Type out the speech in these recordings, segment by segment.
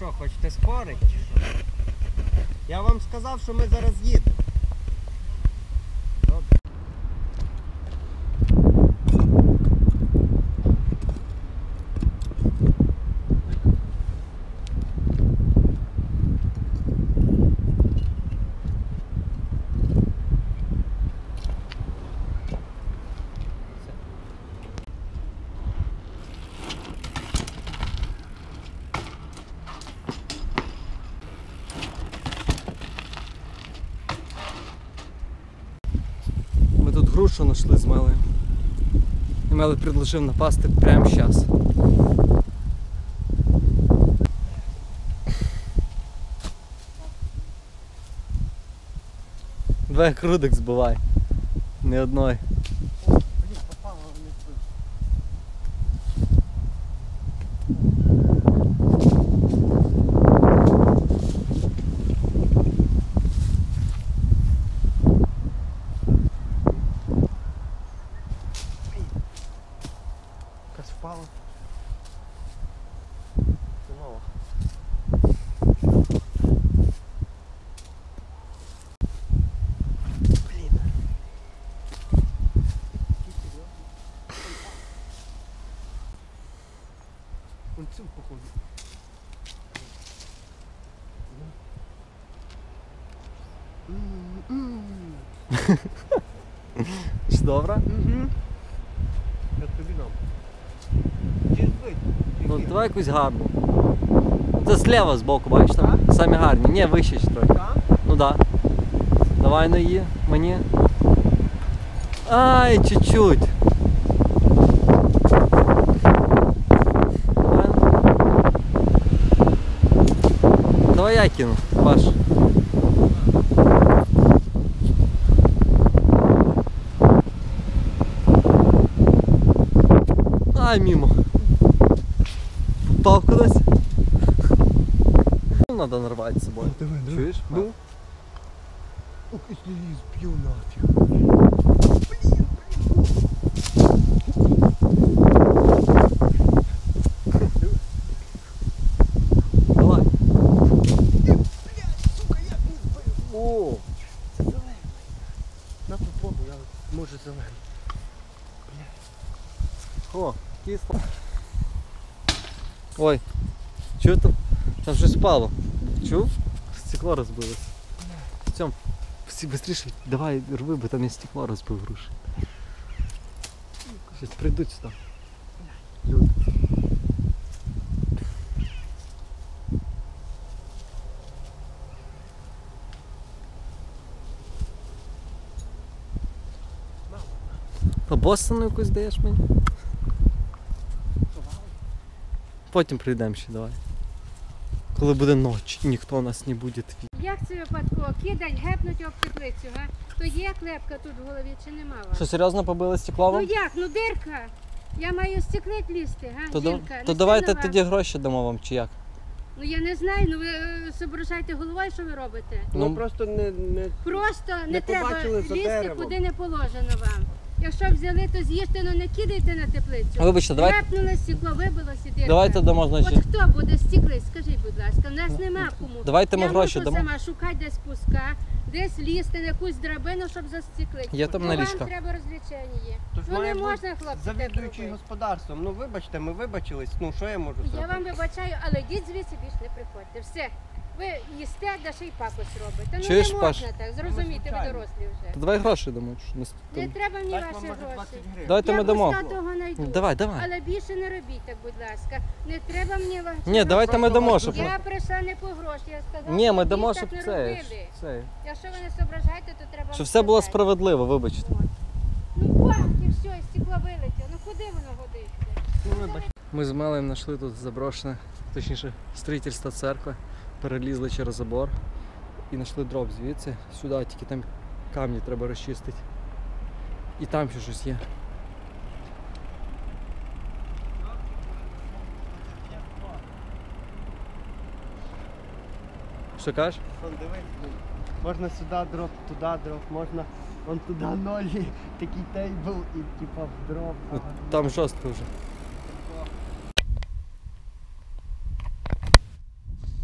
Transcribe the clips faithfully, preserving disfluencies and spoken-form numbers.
що, хочете спорити чи що? Я вам сказав, що ми зараз їдемо. Тут грушу знайшли з Мелею. І Меле предложив напасти прямо зараз. Два крудик збивай. Не одної. Блін, попало не збив. Впало. Знову. Блін. Он цим походу. Чи добре? Угу. Я тобі дам. Ну давай якусь гарну. Це зліва збоку, бачиш там? Самі гарні. Ні, вище ще трохи. Ну да. Давай на її, мені. Ай, чуть-чуть. Давай. Давай я кину, Паш. Ай, мимо. Попав кудись. Надо нарвати з собою. Давай, давай. Чуєш? Ну? Ох, якщо її зб'ю нафіг. Блін, Давай. блін, сука, як не збив. О! Це зелений. На попробу, я може зелений. О, кисло. Ой, чув там? Там щось впало. Чув? Стекло розбилось. Цьом, всі швидше, давай рви, бо там я стекло розбив груші. Щось прийдуть сюди. Люди. По Бостону якусь даєш мені? Потім прийдемо ще, давай. Коли буде ніч, ніхто нас не буде видіти. Як це випадково? Кидать, гепнуть об теплицю, га? То є клепка тут в голові чи нема вас? Що, серйозно побили стекло Ну вам? як? Ну дирка. Я маю стеклить лізти, га? То, Жінка. да- не то давайте стидно вам? тоді гроші дамо вам, чи як? Ну я не знаю, ну ви е, соображайте головою, що ви робите. Ну, Ну, просто не, не... Просто не, Не треба побачили за лізти, деревом. куди не положено вам. Якщо взяли, то з'їжте, ну не кидайте на теплицю. Вибачте, давайте, Гепнуло стекло, вибилося дирка. давайте дамо, значить. От хто буде стекли, скажіть, будь ласка, в нас нема кому. Давайте ми я гроші можу дамо. сама шукати десь пуска, десь лізти на якусь драбину, щоб застеклити. Є там Ну, налічка. вам треба розвлечення. Тож Ну має не бути можна, хлопці, так завідуючий робити. господарством. Ну вибачте, ми вибачились. Ну що я можу зробити? Я вам вибачаю, але йдіть звідси, більше не приходьте. Все. Ви їсте, да ще й пакость робите. Ну Чуєш, не Паш? можна так, зрозумійте, ви звичайно. дорослі вже. То давай гроші дамо. що не с- Не там- треба мені Дать ваші вам, може, гроші. двадцять гривень. Давайте Я ми дамо. куска того найду. Давай, давай. Але більше не робіть так, будь ласка. Не треба мені ваші Ні, гроші. давайте ми дамо, щоб... Я прийшла не по гроші, я сказала, Ні, ми що дамо, так щоб не це, робили. це... Якщо ви не зображаєте, то треба... Щоб все було сказати. справедливо, вибачте. От. Ну бах, і все, і стекло вилетіло. Ну куди воно годиться? Ну, вибачте. Ми з Мелем знайшли тут заброшене, точніше, строїтельство церкви. Перелізли через забор і знайшли дроб звідси. Сюди тільки там камні треба розчистити. І там ще щось є. Що кажеш? Вон, дивись, ну, можна сюди дроп, туди дроп, можна вон туди нолі, такий тейбл і типа в дроп. От там жорстко вже.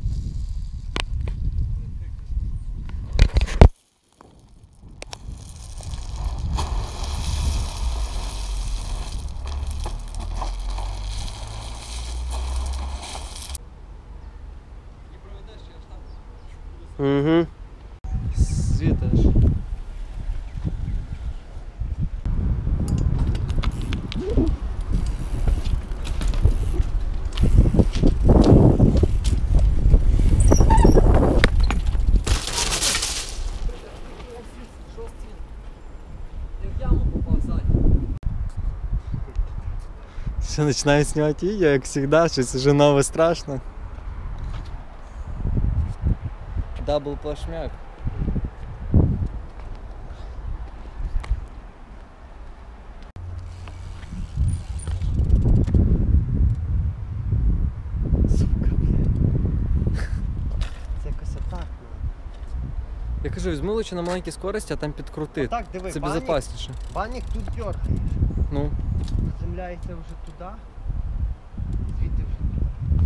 Угу. Світиш. Все, начинаю снимать видео, как всегда, щось уже новое страшно. Дабл плашмяк. Сука, блядь. Це якось отак. Я кажу, візьми лучше на маленькій скорості, а там підкрути. Так, диви, Це банік, безпечніше. банік тут дергаєш. Ну. Приземляється вже туди. І звідти вже туди.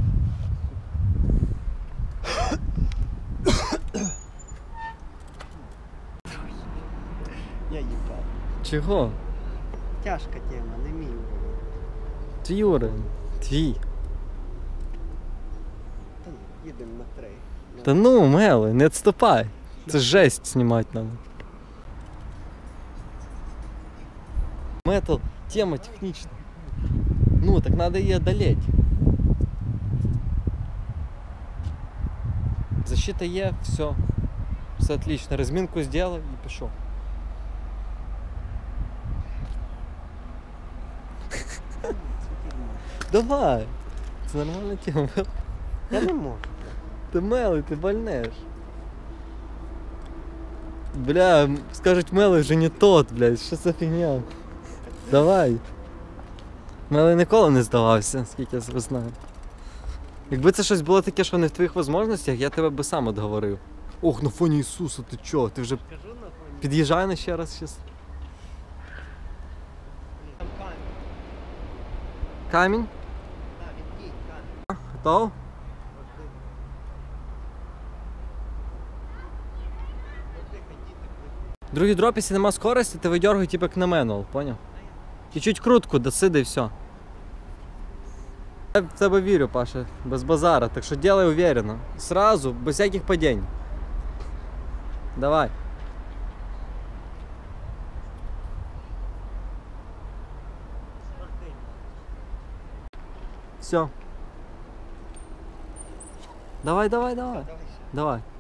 Я їбав. Чого? Тяжка тема, не мій уровень. Твій уровень. Твій. Та ні, їдемо на три. На- Та ну, Меле, не відступай. Це жесть знімати надо. Метал, тема технічна. Ну, так надо її одолеть. Защита є, все. Все отлично. Розмінку зробив і пішов. Давай. Це нормальна тема. Я не можу. Ти мелий, ти больнеш. Бля, м, скажуть, мелий вже не тот, блядь, що за фігня? Давай. Мелий ніколи не здавався, скільки я себе знаю. Якби це щось було таке, що не в твоїх можливостях, я тебе би сам отговорив. Ох, на фоні Ісуса, ти чо? Ти вже Кажу на фоні. під'їжджай на ще раз щас. Там камінь. Камінь? Так, відкинь камінь. Готов? От ти. От ти ходіть, так ви- Другий дроп, якщо нема скорості, ти видергуй типу як на менуал, поняв? Чуть-чуть крутку досиди і все. Я в тебе вірю, Паша, без базара, так що делай уверенно. Сразу, без всяких падінь. Давай. Все. Давай, давай, давай. Давай ще. Давай.